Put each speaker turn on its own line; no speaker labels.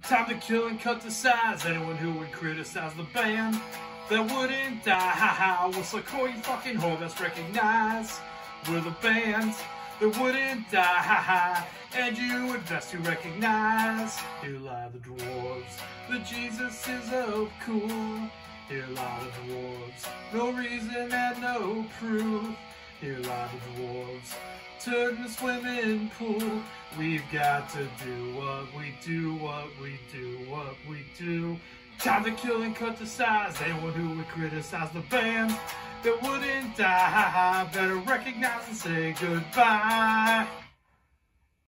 Time to kill and cut to size anyone who would criticize the band that wouldn't die. What's a coin fucking whore that's recognized? We're the band that wouldn't die, and you would best to recognize. Here lie the dwarves, the Jesuses of cool. Here lie the dwarves, no reason and no proof. Here lie the dwarves, turn the swimming pool. We've got to do what we do, what we do, what we do. Time to kill and cut to size anyone who would criticize the band that wouldn't die. Better recognize and say goodbye.